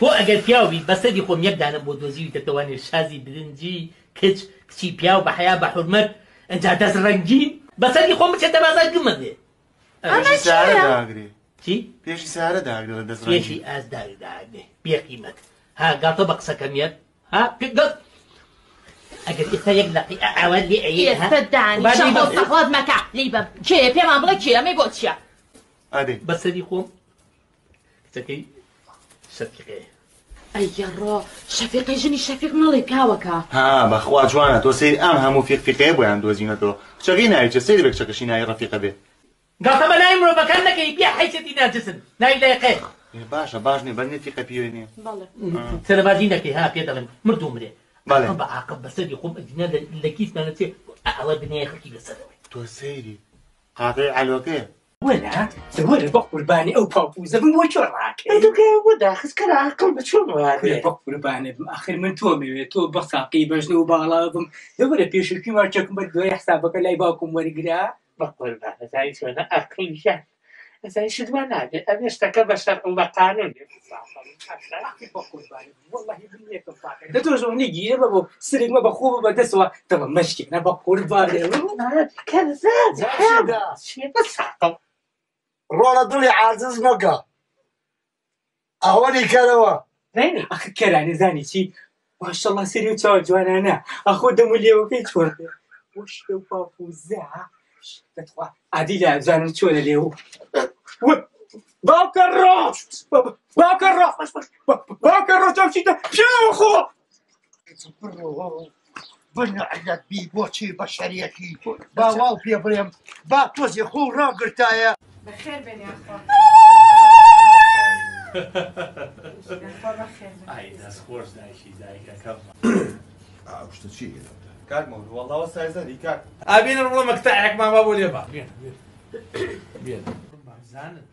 تۆ ئەگەر پیاوی بەسەری خۆم یەکدانم بۆ دۆزیوی دەتوانێت شازی برنجی کچی پیاو بە حیا بە حورمەت ئەجا دەست ڕەنگین بەسەری خۆم بچێتە بازار گمەدێ پێشی سارە داگرێ چی؟ پێشی سارە داگرێ لە دەست پێشی ئاز داگرێ بێقیمەت ها گاتۆ بە قسەکەمیت ها پێگەڵ ئەگەر ئێستا یەک لەقی ئاوات لێ ئەیە ئێستا دانی شەڵ سەخوات مەکە لی بەم کێ پێمان بڵێ کێ ئەمەی بۆ چییە؟ ئادێ بەسەری خۆم کچەکەی شەفیقەیە ئەیە ڕۆ شەفیقی ژنی شەفیق مەڵێ پیاوەکە ها بەخوا جوانە تۆ سەیر ئەم هەموو فیقفیقەیە بۆیان دۆزینەتەوە کچەکەی ناویچە سەیری بە کچەکەشی ناوی ڕەفیقە بێ گاتە بە ناوی مرۆڤەکان نەکەی بیا حیسەتی ناجسن ناوی لایقێ باشە باش نیە بەرنێ فیقە پێوێ نییە سەربازی نەکەی ها پێ دەڵێم مردوو مرێ بەڵێ بە عاقب بەسەری خۆم ئەدینە لە کیسمانە چێ ئەوە بنەیە خەڵکی لەسەرەوەی تۆ سەیری قاقەی عەلۆکەیە وەلا وەرە بە قوربانی ئەو پاپوزە بم بۆ چۆ ڕاکەی دوکە بۆ داخستکەرە عەقڵ بە چۆن وارێ بە قوربانێ بم ئاخر من تۆمەوێت تۆ بە ساقی بەژنە و باڵا بم لەوەرە پێشکی ماچەکم بەر دوای حسابەکە لای باوکم وەرگرا بە قوربانە زای چۆنە عەقڵیشە ئەزای شتوان نابێت ئەمێ شتەکە بە شەرع و بە قانون بە قوربانی وەڵڵاهی بنێکم پاکە دە تۆ ژۆنی گیرە بە بۆ سرێکمە بە خوب بە دەستەوە دەڵە مەشکێنە بە قوربانێ کەرزادا چێتە ساقڵ ڕۆڵە دڵی عازز مەکە ئەوەنی کەرەوە نینی ئەخ کەرانێ زانی چی ماشەڵڵا سەری و چاوە جوانانە ئەخۆ دەم و لێوەکەی چۆن وەشتە و پاپوزە دەتخوا عادی لە زانم چۆنە لێو باوکە ڕۆ باوکە ڕۆ باوکە ڕۆ چاوچیتە پیاوە خۆ بنعلەت بی بۆچی بە شەریەتی با واو پێ بڵێم با تۆزی خۆ ڕاگرتایە بەخێر بێنێ ئەخوا ئای دەست خۆش دایشی دایکەکەم شتە چی کاک مەولود وەڵڵاوە سایزەری کاک ئابینە ڕۆ مەکتەعێکمان با بۆ لێبا بێن بازانن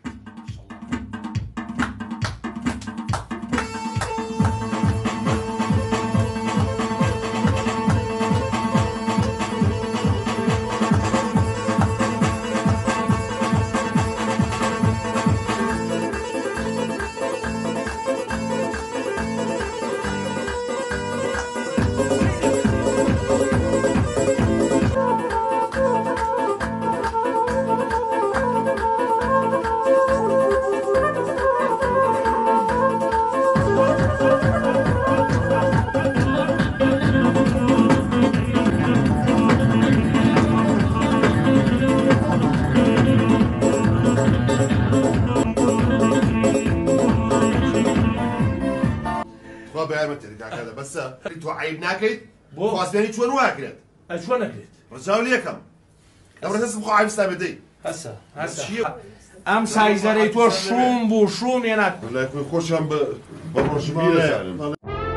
بەسە تۆ عیب ناکەیت بۆ خواستێنی چۆن واکرێت چۆن نەکرێت ڕزاو لێکەم ئەمڕۆ دەستم خۆ عیبستا بدەیت هەسە ئەم سایزەرەی تۆ شوم بوو شومێ ناکەم لای خۆی خۆشیان بە ڕۆژبی دەزانم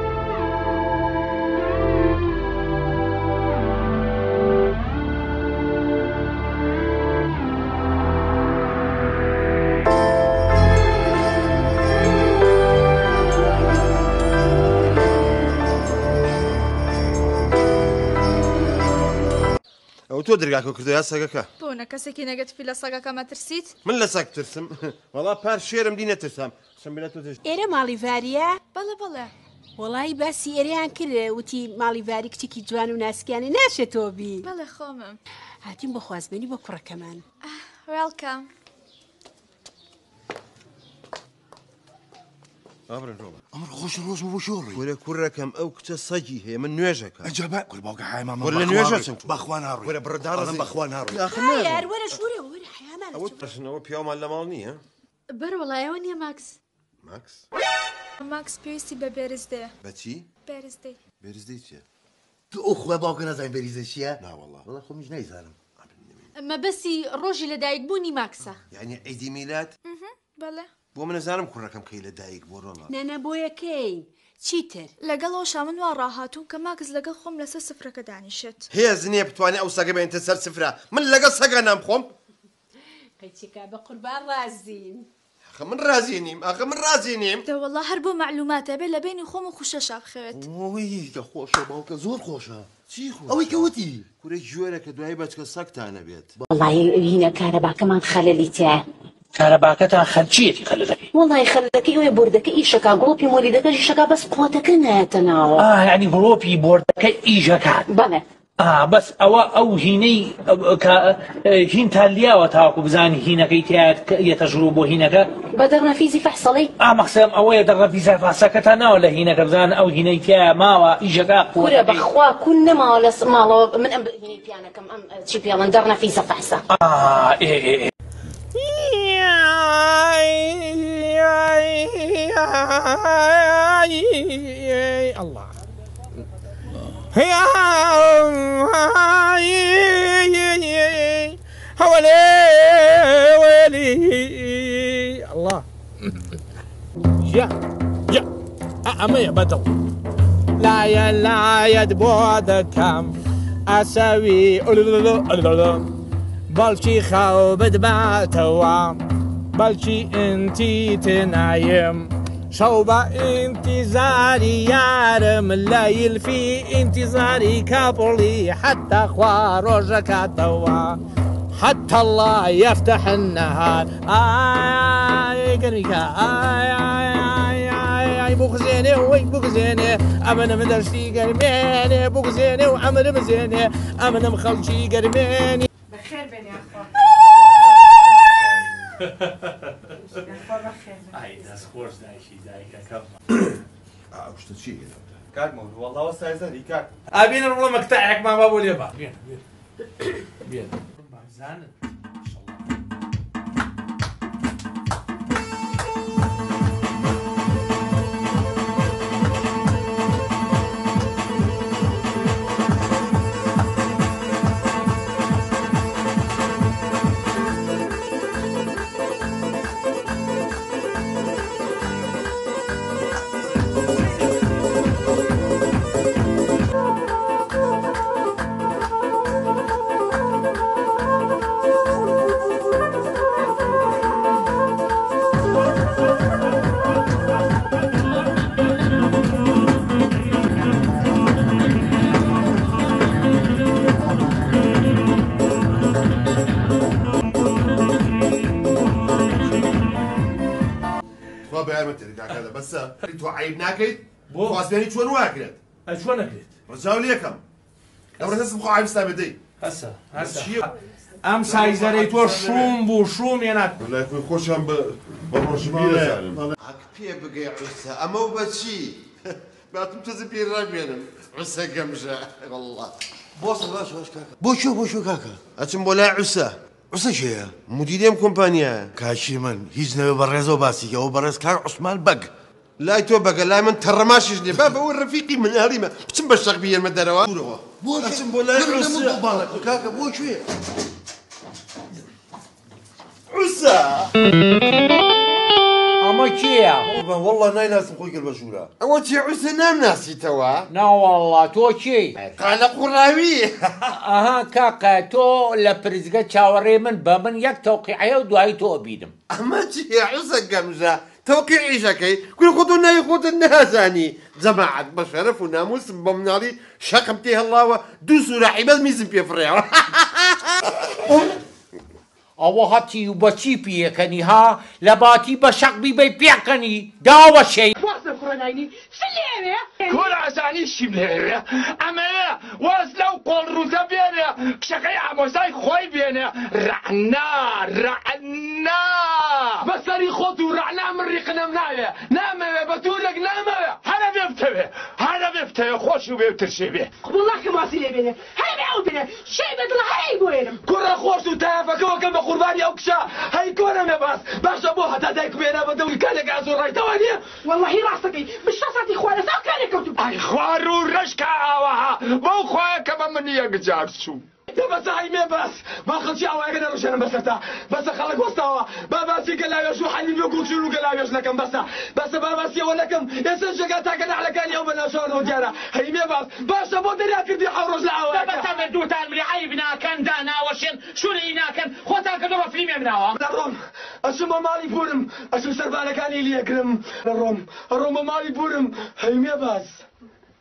تۆ دەرگاکە کردویا سەگەکە بۆنە کەسێکی نەگەتفی لە سەگەکە مەترسیت من لە سەگ ترسم وەڵا پار شێرم دی نەترسام ئێرە ماڵیڤاریە بەڵێ بەڵێ وەڵی باسی ئێرەیان کرد وتی ماڵیڤاری کچێکی جوان و ناسکیانی ناشێت تۆبی بەڵێ خۆمم هاتیم بۆ خوازبێنی بۆ کوڕەکەمان وێڵکەم ئەمر خۆش ڕۆژ بۆ شۆڕی وەرە کوڕەکەم ئەو کچە سەگی هەیە من نوێژەکە ئەجەبە کورباوکە هایمان وەرە نوێژە چم بەخوا ناڕۆی وەرە بڕداڕم بەخوا ناڕۆی یار وەرە شوورێ وەرە حیامان ئەوە پرسنەوە پیاومان لە ماڵ نییە بەرەوەڵایەوە نییە ماکس ماکس پێویستی بە بێرزدەیە بەچی بێرزدەی بێرزدەی چیە تو ئەو خوێ باوکە نازانین بەریزە چییە ناوەڵڵا وەڵا خۆمیش نەیزانم ئەمە بەسی ڕۆژی لەدایکبوونی ماکسە یعنی عیدی میلاد بەڵێ بۆ من نەزانم کوڕەکەم کەی لە دایک بۆ ڕۆڵە نەنە بۆ یەکەی چیتر لەگەڵەوە من وا ڕاهاتوم کە ماکس لەگەڵ خۆم لەسەر سفرەکە دانیشێت هێز نییە بتوانێت ئەو سەگە بێنتە سەر سفرە من لەگەڵ سەگە نامخۆم قەیچێکا بە قوربان ڕازین ئەخە من رازی نیم ئەخە من رازی نیم دەوەڵا هەر بۆ معلوماتە بێ لە بینی خۆم و خوشە شاخەوێت ئەوی کە خۆشە باوکە زۆر خۆشە چی ئەوەی کەوتی کوڕی گوێرە کە دوای بەچکە سەگتانە بێت وەڵی هینە کارەباکەمان خەلەلی تایە کارەباکەتان خەلچیەتی خەلەکەی وڵی خەلەکەی وێ بردەکە ئیشەکە گڵۆپی مۆلیدەکەش ئیشەکە بەس قوتەکە نایەتە ناوە یعنی گڵۆپی بردەکە ئیژەکات بەڵێ بەس ئەو هینەی هینتان لیاوە تاوەکو بزانی هینەکەی تایەتە ژوور بۆ هینەکە بە دەرنەفیزی فەحسەڵی مەقسەم ئەوەیە دەڕەفیزە فاسەکەتان ناوە لە هینەکە بزان ئەو هینەی تایە ماوە ئیژەکە کورە بەخوا کون نەماوە لە ماڵەوە من ئەم هینەی پیانەکەم ئەم چی پێڵەن دەرنەفیزە فەحسە الله حوالي ولي الله يا أما يا بدو لا يدبود كم أسوي بلشي خاو بدبا توام بلشي انتي تنايم شوبة انتظاري يارم الليل في انتظاري كابولي حتى خواروجك توا حتى الله يفتح النهار قريكا بوكزيني وي بوكزيني امنا مدرسي قرميني بوكزيني وامنا مزيني امنا مخلشي قرميني بخير بني اخوان دەست خۆش دایکی دایکەکەم شتە چی کاک مەولود وەڵڵا وەستایزەری کاک ئابینە ڕۆڵە مەکتایەکمان با بۆ لێ با بێن بازانن بس تو عيب ناكيد خواستني شلون واكلت شلون اكلت رجاو ليكم لو اسم خو عيب استابدي هسه ام سايزري تو شوم بو شوم ينات والله يكون خوشم بروش بيرا هاك بيه بقي عسى اما وبشي ما تمتزي بيه رابينم عسى قمجة والله بوصل باش كاكا بوشو كاكا اتم بولا عسى عسى شيء مديريم كومبانيا كاشي من هيجنا برزو باسي او برز كان عثمان بق لا تو بقى لا من ترماش جني بابا والرفيقي من هريمه بتم بالشغبيه المدروا اتم بولا عسى كاكا بوشو عسى اما كيا والله نايلاس خويا البشوره اوتي عسى نام ناسي توا نا والله تو كي قال قراوي اها كاكا تو لبرزقه تشاوري من بمن يك توقيعيه ودواي تو بيدم اما تي عسى قمزه توقيعي شكي كل خذونا يخوض النهازاني جماعة بشرف وناموس بمنالي شقمتي الله دوسوا لعيبة الميزن بيفرع او هاتي وبشي بيكني ها لباتي بشق بي بيكني داوا شيء واسه كورنايني سليمه كل عزاني شبليه اما واسلو قول روزابينه شقي عموزاي خوي بينه رعنا بسري خوتو رعنا من ريقنا منايا نام بتولك نام هذا بيفتوي خوش وبيفترشي به والله كما سليمه هاي بيعودنا شيء بدل هاي وين كل خوش وتافك وكم قرباني اوكشا هاي كونا ما باش ابوها تدايك بينا بدوي كان قازو راي تواني والله راسك مش صاتي خويا ساو كان كنت اي خوارو رشكا واها مو خويا كمان مني يجارسو بس هاي بس ما خلشي او انا روشنا بس خلق وسطوا بابا سي قال يا شو حني بيقول شنو قال يا لكم بس بابا سي ولكم يسجل تاكل على كان يوم النشر وجرا هي بس باش ابو دريك دي حروج لا بس تبدو تعمل عيبنا كان دانا وشن شو لينا كان خوتا كدوا في منا الروم اسم مالي بورم اسم سرباله كان لي يكرم الروم مالي بورم هي بس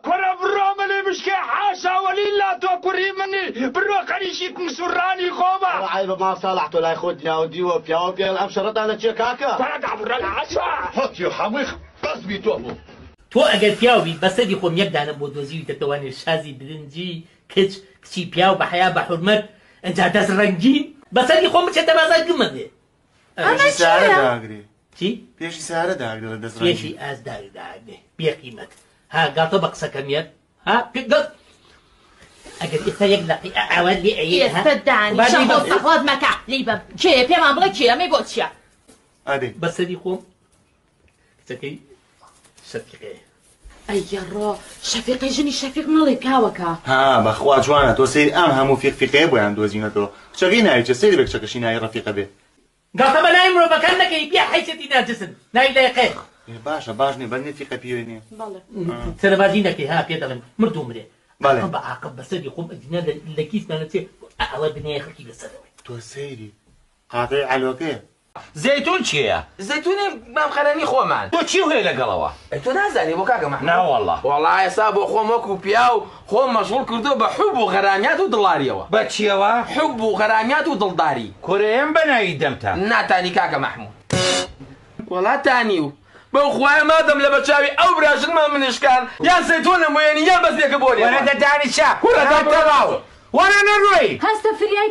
كره برو ملي مشكي حاشا وليلا تو كوري مني برو قريشيت مسراني خوبا عيب ما صالحته لا ياخذني اودي وبيا وبيا الابشرت على تشيكاكا فرد عبر العشاء حطي حميخ بس بيتوبو تۆ ئەگەر پیاوی بەسەری خۆم یەکدانە بۆ دۆزیوی دەتوانێت شازی برنجی کچ کچی پیا و بەحیا بە حورمەت ئەجا دەست ڕەنگین بەسەری خۆم بچێتە بازار گمەدێ پێشی سارە داگرێ چی؟ پێشی سارە داگرێ لە دەست پێشی ئاز داگرێ بێقیمەت ها گاتۆ بە قسەکەمیت ها پێگەڵ ئەگەر ئێستا یەک لەقی ئاوان لێ ئەیە ئێستا دانی شەخۆ سەخوات مەکە لیبە کێ پێمان بڵێ کێ ئەمەی بۆ چییە؟ ئادێ بەسەری خۆم کچەکەی شەفیقێ ئەیە ڕۆ شەفیقی ژنی شەفیق نەڵێ پیاوەکە ها بەخوا جوانە تۆ سەیری ئەم هەموو فیقفیقەیە بۆیان دۆزینەتەوە کچەکەی ناویچە سەیری بە کچەکەشی ناوی ڕەفیقە بێ گاتە بە ناوی مرۆڤەکان نەکەی بیا حیسەتی ناجسن ناوی لایقێ باشە باش نیە بەندێ فیقە پێوێ نییە سەربازی نەکەی ها پێ دەڵێم مردوو مرێ بەڵێ بە عاقب بەسەری خۆم ئەدینە لە کیسمانە چێ ئەوە بنێ خەڵکی بەسەرەوەی تۆ سەیری قاتەی عەلۆکەیە زەیتون چییە؟ زەیتونی مامخەرەنی خۆمان تۆ چی هەیە لەگەڵەوە؟ تۆ نازانی بۆ کاکە مەحموود ناوەڵڵا وەڵڵا ئێستا بۆ خۆم وەکو پیا و خۆم مەشغوڵ کردو بە حوب و غەرانیات و دڵاریەوە بە چیەوە؟ حوب و غەرانیات و دڵداری کورەیەم بەناوی دەمتە ناتانی کاکە مەحموود وەڵا تانی و بەو خوایە مادەم لە بەچاوی ئەو براژنمان منشکان یان زەیتونم وێنی یان بەستێکە بۆ لێ وەرە دەدانی چا کوڕە دەتەواوە وەرە نەڕۆی هەستە فریای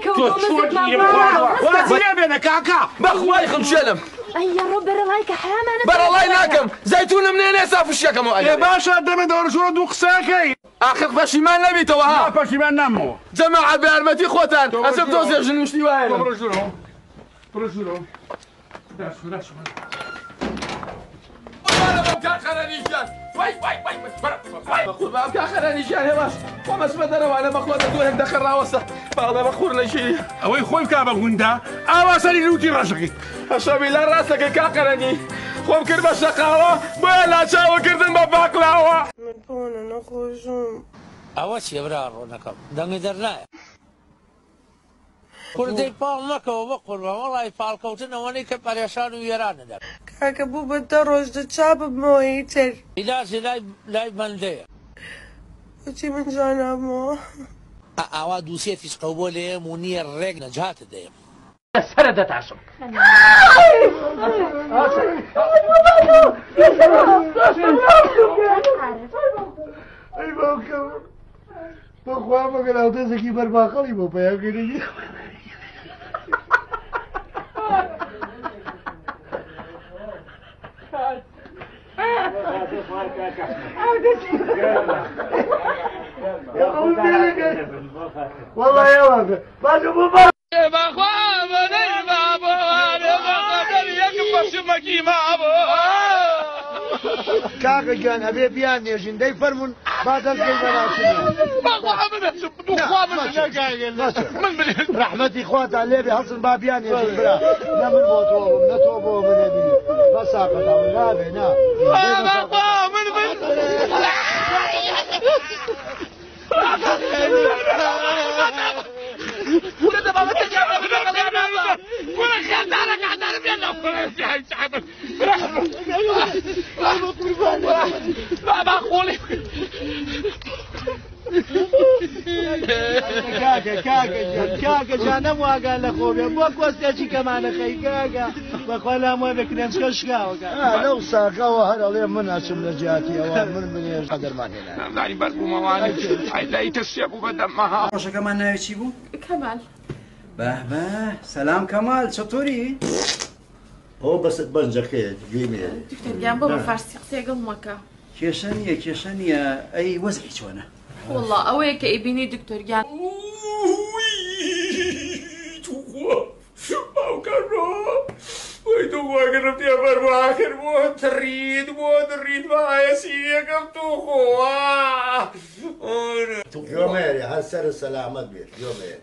وەرە بێنە کاکا بەخوای خمشێلم ئەیە ڕۆ بەرەڵایکە حرامانە بەرەڵای ناکەم زەیتونم نێنێ سافشەکەمەوە ئەێ باشە دەمە دەوڕژۆرە دوو قسەکەی ئاخر پەشیمان نەبیتەوە ها پەشیمان نامەوە جەماعەت بە یارمەتی خۆتان ئەسم تۆ زێژن وشتی وایە قوربان کاخەرانیشیان هێواش خۆمەسمە دەرەوانە بەخۆ دەتوانێت دەخەڕاوەسە باڵێ بەخور لە شیری ئەوەی خۆی بکا بە گوندا ئاوا سەری لوتی ڕەشەکەی هەشەبی لە ڕاستەکەی کاقەرەنی خۆم کرد بە شەقاوە بۆیە لاچاوەکردن بە باقلاوە من بۆنە نەخۆشم ئەوە چیە برا ڕۆنەکەم دەنگی دەرنایە کوردەی پاڵ مەکەوە بە قوربان وەڵی پاڵکەوتنەوەی کە پەرێشان و وێرانە دەر کاکە بوو بە دە ڕۆژ دەچا ببمەوەی تر ئیلاجی لای بەندەیە بچی من جانابمەوە ئاوا دووسێتی سقەو بۆ لێم و نییە ڕێک نەجاتە دەیەم سەرە دەتاشم ئەی باوکەم بەخوا مەگەر ئاوتەزێکی بەرباقەڵی بۆ پەیاگەری والله يا واقع باجو بابا كاكا كان ابي بيان يا جندي فرمون بعد الكلمه رحمتي اخوات عليه بحصل بابيان يا جندي لا من بوتوهم لا توبوا من يدي بس ساقط لا بينا كاكا جانم واقع لخوبي بوك وستاجي كمان اخي كاكا بقول ما بكرمش كشكا لو ساقا وهر عليه من اسم نجاتي او من ايش قدر ما هنا داري بربو مواني لا يتسيبوا بدمها باشه كمان ناوي چی بو كمال به سلام كمال چطوری هو بس بنجكيت جيميل دكتور جان بابا فارسي قصي قلمك كيشانية اي وزعي شوانا والله اويك ابني دكتور جان او كرو ويدو قربت يا بربو اخر مو تريد معايا سيكم تخوا يوميري هالسر السلامة بيت يوميري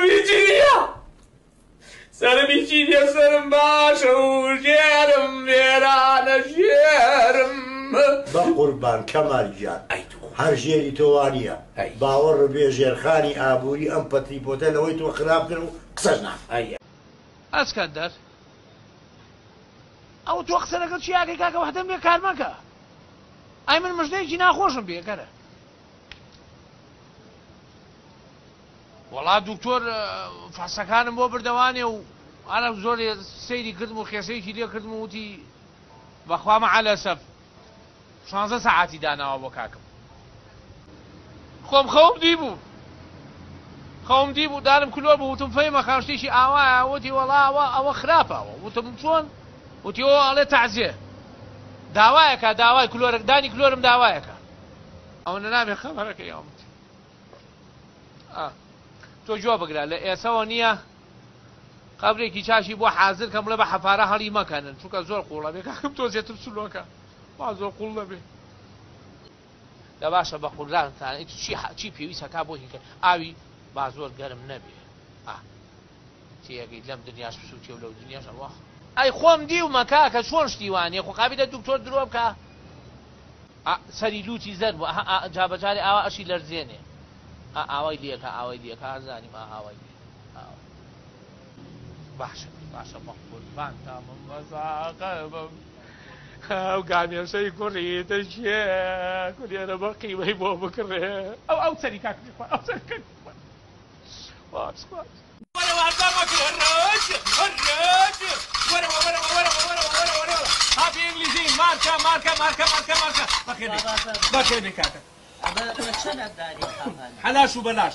سلام بيجيني سلام باشا وجيرم ميرانا جيرم بقربان كمال جان هر جيري توانية باور بيجير خاني ابوري ام بطري بوتيل ويتو خرابتر قصجنا اسكندر او تو قسە لەگەڵ چیاکەی کاکە وەحدەم بێ کارمەکە ئای من مژدەیەکی ناخۆشم بێکەرە وڵا دوکتۆر فاسەکانم بۆ بردەوانێ و ئەرە زۆر سەیری کردم و خێسەیەکی لێ کردم و وتی بەخوا مەعەلەسەف 16 سەعاتی داناوە بۆ کاکم خۆم خەوم دیبوو دارم کلۆر بوو وتم فەیمە خان شتێکی ئاوایە وتی وەڵا ئەوە خراپەوە وتم چۆن وتی ئەوە ئەڵێ تەعزیە داوایەکە داوای کلۆرە دانی کلۆرم داوایەکە ئەو نەنامێ خەبەرەکەی ئەومت تۆ جۆ بگرە لە ئێسەوە نییە قبرێکی چاشی بۆ حازر کەم لە بە حەفارە هەڵی مەکەنن چونکە زۆر قوڵە بێ کاکم تۆ زێتر سولۆکە وا زۆر قوڵ دەبێ لە باشە بە قورلانتان چی پێویستە کا بۆ هیکە ئاوی با زۆر گەرم نەبێ تێگەی لەم دنیاش بسووتێ و لەو دنیاش ئەوە ئەی خۆم دیومە کاکە چۆن شتیوانێ خۆ قابیدە دوکتۆر درۆ بکە سەری لوتی زەر بوو جابەجارێ ئاوا ئەشی لەرزێنێ ئاوای لێکە ئازانیم ئاوای باشە بە قوربانتا من بەزاقە بم ئەو گامێشەی کوڕی دەژێ کورێرە بە قیمەی بۆ بکڕێ ئەو سەری کاکەی ئەو سەری هاپی ئینگلیزی مارکە بەخێر بێ کاکە حەلاش و بەلاش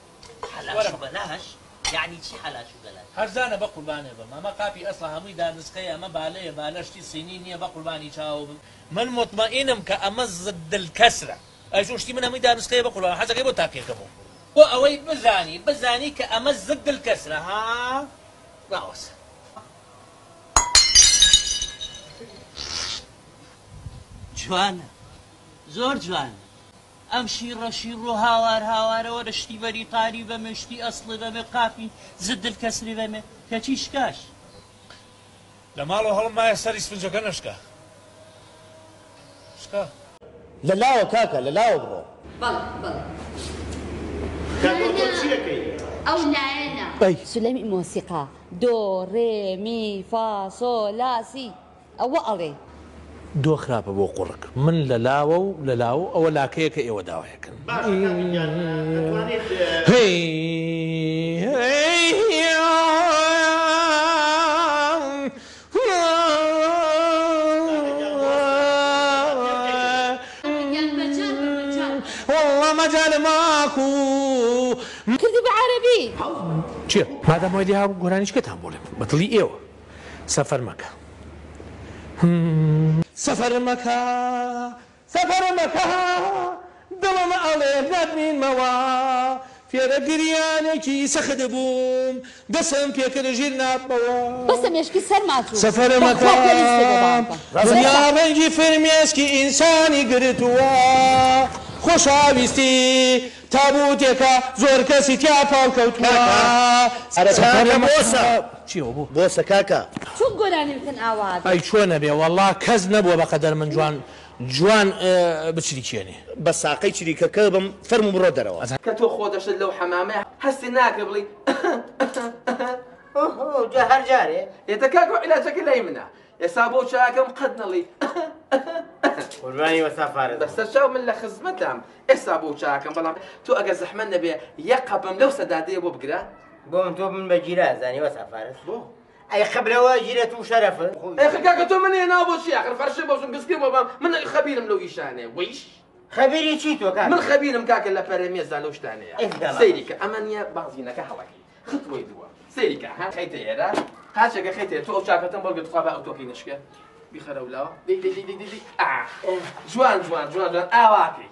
يعني چی حەلاش و بەلاش هەرزانە بە قوربانێ بم ئەمە قاپی ئەسڵ هەمووی دانسکەی ئەمە بالەیە بالەشتی سینی نییە بە قوربانی چاوە بم من مطمئنم کە ئەمە ضد الکەسرە ئەشتی من هەمووی دانسکەی بە قوربان حەزەکەی بۆ تاقیەکەمەوە بۆ ئەوەی بزانی کە ئەمە ضد الکەسرە ها باوەسە جوانە زۆر جوانە ئەم شیڕە هاوارەوە لە شتی بەری تاری بەمێ شتی ئەسڵی بەمێ قاپی ضد الکەسری بەمێ کەچی شکاش لە ماڵەوە هەڵم مایە سەری سفنجەکە نەشکە شکا لەلاوە کاکە لەلاوە بڕۆ ئەو لایەنە سولەمی مۆسیقا دۆ ڕێ می فا سۆ لا سی ئەوە ئەڵێ دۆ خراپە بۆ قوڕک من لەلاوە و لەلاو ئەوە لاکەیە کە ئێوە داوایەکەن والله مجال ماكو کردی بە عەرەبی چییە مادام وای ها گۆرانیشکەتان بۆڵێم بەدڵی ئێوە سەفەر مەکە سەفەر مەکە دڵم ئەڵێ نەبینمەوە فێرە گریانێکی سەخت بووم دەسم پێکرد ژیر نابەوە بەسە مێشکی سەر ماچوو سەفەر مەکە دنیا ڕەنگی فرمێسکی ئینسانی گرتووە خۆشەویستی تابوتێکە زۆر کەسی تیا پاڵ کەوتووە بۆسە کاکە چۆن گۆرانی بکەن ئاوات ئەی چۆنە بێ وەڵا کەس نەبووە بەقەدەر من جوان بچری کێنێ بە ساقەی چریکەکە بم فەرمو بڕۆ دەرەوە کە تۆ خۆ دەشت لەو حەمامەیە هەستی ناکە بڵی جا هەر جارێ ئێتە کاکە عیلاجەکە لای منە ئێستا بۆ چاکەم قەت نەڵی قوربانی وەسافارە بەسەر چاو من لە خزمەتم ئێستا بۆ چاکەم بەڵام تۆ ئەگەر زەحمەت نەبێ یەک قەپم لەو سەدادەیە بۆ بگرە بۆ من تۆ من بە گیرە زانی وەسافارە بۆ ئەی خبرەوە ژیرەت و شەرەفە کاکە تۆ من هێنا بۆ چی ئاخر فەرشە بۆشم گسکرێمەوە بام من خەبیرم لەو ئیشانێ ویش خەبیری چی تۆ کاکە من خەبیرم کاکە لە پەرەمێزدا لەو شتانەیە سەیری کە ئەمە نییە بازینەکە هەڵەکی خطوەی دووە سەیری کە خەیتە ئێرە قاچێکە خەیتە تۆ ئەو چاکەتەم بەڵگە تخوا بە ئەوتۆکەی نشکە بیخەرە ولاوە جوان ئاواکەی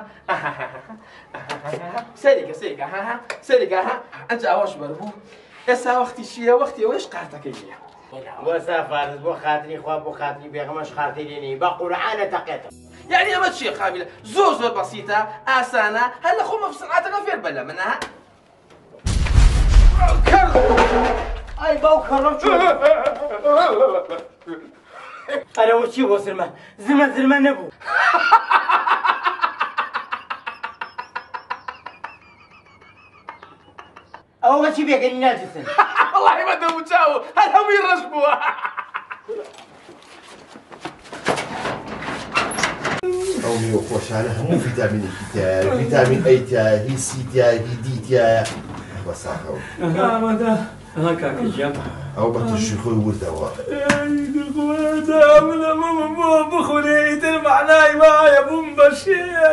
سەریکە ئەنج ئاواش بەربوو ئێستا وەختی چییە وەختی ئەوەش قارتەکەی نییە وەسافارت بۆ خاتری خوا بۆ خاتری بێغەمەش خارتی لێنی بە قورعانە تەقێتە یعنی ئەمە چییە قابلە زۆر بەسیتە ئاسانە هەر لە خۆمە سەعاتەکە فێر بە لە منە ئای باو کەڕۆ ئەرەوە چی بۆ زرمە نەبوو ئەوە بەچی بێگەنی ناجسن وەڵاهی بە دەموچاو هەر هەمووی ڕەش بووە ئەو میوە خۆشانە هەموو ڤیتامینێکی تایە ڤیتامین ئەی تایە هی سی تایە هی دی تایە بەساخەوە ئامادە ها کاکەجیان ئەو بە تووشی خۆی وردەوە من بخورێ ئیتر معنای وایە بووم بە شێر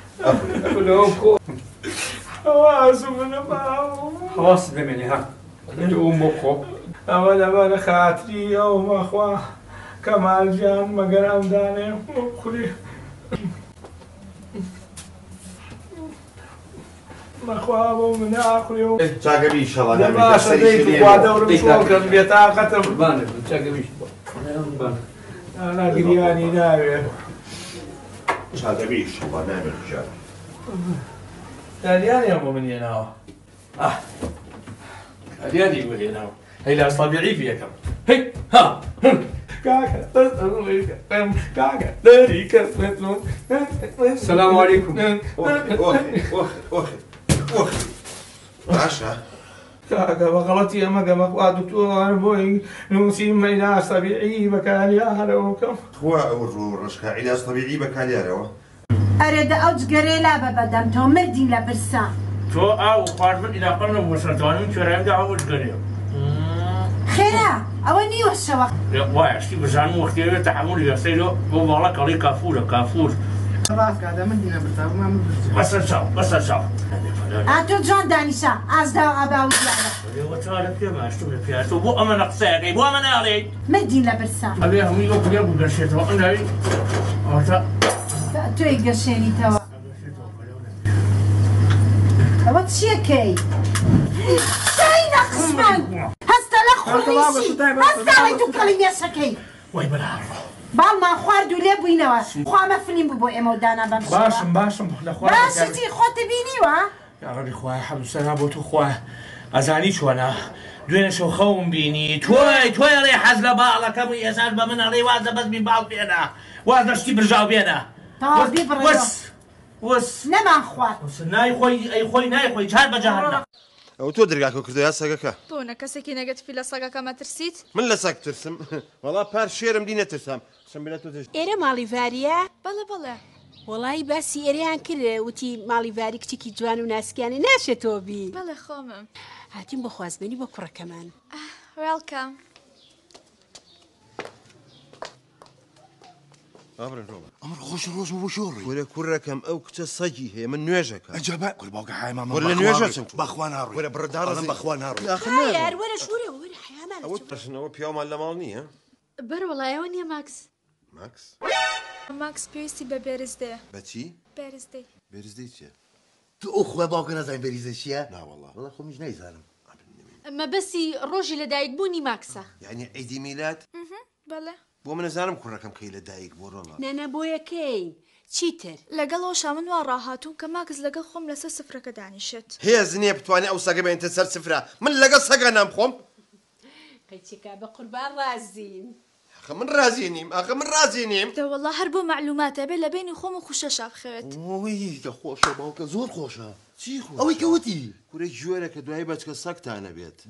حواسم حواست بمێنێ ها ئەوم بۆ خۆ ئەوە لەبەرە خاتری ئەو مەخوا کەمالجیان مەگەر ئەمدانێ خوری مەخوا بۆ من ناخوێ و چاگەبی شەڵا باشە دەیت وا دەورم شۆکەم بێتاقەتم چاگەبیش گریانی ناوێ چاگەبی شەڵا نامێت جار داریانیان بۆ من هێناوە داریانی بۆ هێناوە هەی لاس طەبیعی پێکەم هەی ها السلام عليكم باشە کاکە بە غەڵەتی ئەمەگە بەخوا دکتۆر بۆی نووسیم عیلاج طەبیعی بەکاریارەوە بکەم خوا ئەو ڕۆژکە عیلاج طەبیعی بەکاریارەوە ئەرێدە ئەو جگەرەی لا بەبەدەم تۆ مردین لە برسا تۆ ئاو خواردن ئیلاقەم نە بۆ سەرتوانم کوێرایمدا ئەوە جگەرێ خێرا ئەوە نیوەشەوە وایە شتی بزانم وەختێوێت تەحمل یاسەیرۆ بۆ باڵە کەڵی کافورە کافور ڕاستکاتە من دینە برتاومان بەسەر چاو بەسەر چاو ئاتۆ جوان دانیشە ئازدا و ئاباوزیانە وەچارە پێماشتم لە پیاسۆ بۆ ئەمە نەقسەکەی بۆ ئەمە ناڵێیت مردین لە برسا ئەبێ هەمووی ئەو پلێ بگەشێتەوە ئەناوی ئەوتە تۆی گەشێنیتەوە ئەوە چیەکەی شای نەقسمان هەستە لە خوڕیسی هەستاڵی تو کەڵی مێشەکەی وای بەراڕۆ باڵمان خوارد و لێ بووینەوە خوامە فلیم بوو بۆ ئێمە و دانا بەم باشم لەخوا باشیتی خۆت بینیوە یاڕەبی خوای حەمسەنا بۆ تو خوای ئەزانی چۆنە دوێنە شەو خەوم بینی تۆی ئەڵێ حەز لە باڵەکەم و ئێزار بە من ئەڵێ وازە بەزمی باڵ بێنە وازە شتی برژاو بێنە وەس نەمان خوارد خۆی نایخۆی چار بەجارە ئەو تۆ دەرگاکە کردویا سەگەکە تۆ نە کەسێکی نەگەتفی لە سەگەکەمە ترسیت من لە سەگ ترسم وەڵا پار شێرم دی نەترسام ئێرە ماڵی ڤاریە بەڵێ وڵی باسی ئێریان کرد وتی ماڵی ڤاری کچێکی جوان و ناسکیانی ناشێتەوە بی بەڵێ خۆمم هاتیم بە خوازبێنی بۆ کوڕەکەمان وێڵکەم ئەمر خۆش ڕۆژ بۆ شۆڕی وەرە کوڕەکەم ئەو کچە سەگی هەیە من نوێژەکە ئەجابە کورباوکە هایمان وەرە لە نوێژەچم بەخوا ناڕۆی وەرە بڕدارەڵم بەخوا ناڕۆی یار وەرە شوورە وەرە حیامان ئەوە پرسنەوە پیامان لە ماڵ نییە بەر وەڵایەوە نییە ماکس ماکس پێویستی بە بێرزدەیە بەچی؟ بێرزدەی بێرزدەی چییە؟ تو ئەو خوێ باوکە نازانین بەریزە چییە؟ ناوەڵڵا وەڵا خۆمیش نەیزانم مەبەستی ڕۆژی لەدایکبوونی ماکسە یعنی عیدی میلاد؟ بەڵێ بۆ من نەزانم کوڕەکەم کەی لە دایک بۆ ڕۆڵا نەنە بۆ یەکەی چیتر لەگەڵەوە شامن وا ڕاهاتوون کە ماکس لەگەڵ خۆم لەسەر سفرەکە دانیشێت هەیە زنیە بتوانێت ئەو سەگە بێنتە سەر سفرە من لەگەڵ سەگە نامخۆم قەیچێکا بە قوربان ڕازین ئەخە من رازی نیم ئەخە من رازی نیم دەوەڵا هەر بۆ معلوماتە بێ لە بینی خۆم و خوشەشا بخەوێت ئۆی کە خۆشە باوکە زۆر خۆشە چی ئەوەی کەوتی کوورێک ژوێرە کە دوای بەچکە سەگتانە بێت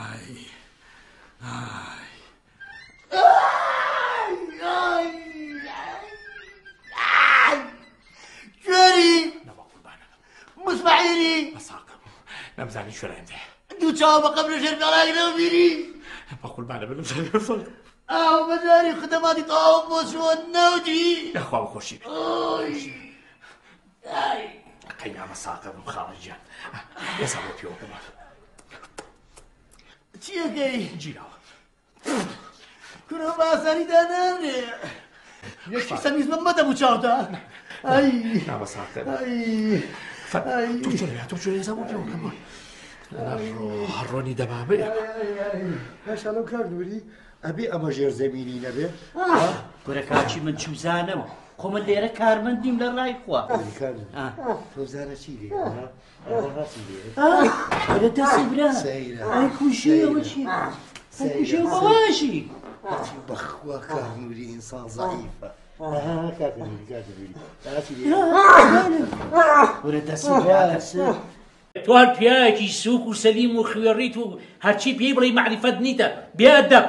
کوێری مسمعیری نەمزانی شوێرایم دێ دوو چاو بە قەبرە ژێر بەڵاگرەوە بیری بە قوربانە بنم زانی ئاو بەداری خدەماتی تەواو بۆ چۆن نەوتی نەخوا بەخۆشی قەیامە ساقە بم خاڵەجیان ئێستا بۆ پێوە بمات چیەکەی گیراوە کورە باسەریدا نامێ یەکی سەمیزمە مەدە بوو چاوتە ئەی نامە ساقە ئەی تۆ چۆن ئێستا بۆ پێوە بمات هەڕۆنی دەبابێ هەشالەو کاردووری ئەبێ ئەمە ژێر زەمینی نەبێ گورە کاچی من چوزانەوە خۆ من لێرە کارمەندیم لە ڕای خوا تۆزانە چی لێ ڕاستی لێ دەستی برا ئەی کوشیەوە چی کوشێ بەواشی بەخوا کاردووری ئینسان زەعیفە کاردووری گورە دەستی برا تو هەر پیاوێکی سووک و سەلیم و خوێڕیت و هەرچی پێی بڵێ معریفەت نیتە بێدەب